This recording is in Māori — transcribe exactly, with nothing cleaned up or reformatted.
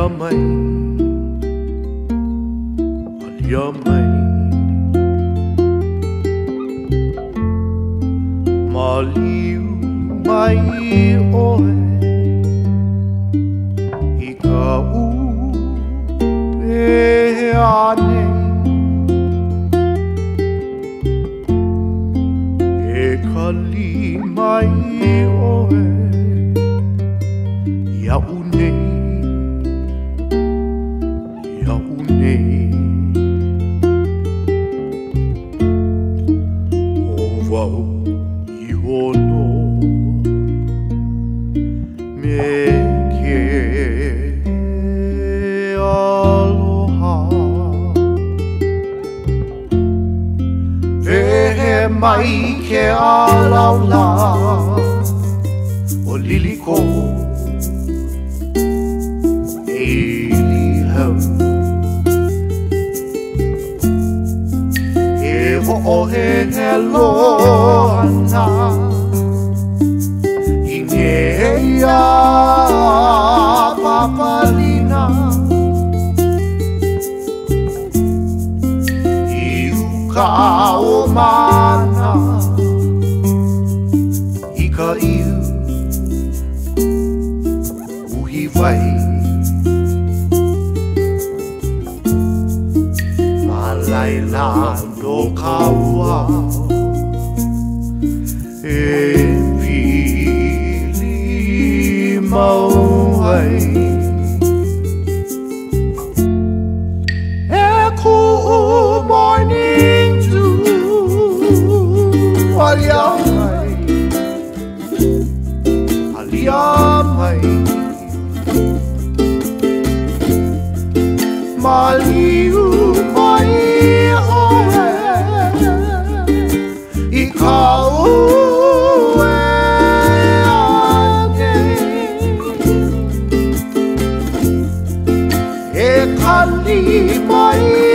mai, alia mai, maliu mai oe, I ka u e ane, e ka li mai oe, ia unei. Me ke aloha Vehe mai ke alaula O liliko E lihau E ho'ohe he loana Ia papalina I uka o mana I ka iu uhi vai Malaila no kaua E Mauai E ku'u morning dew Alia mai Alia mai Maliu mai oe I kau Kali mai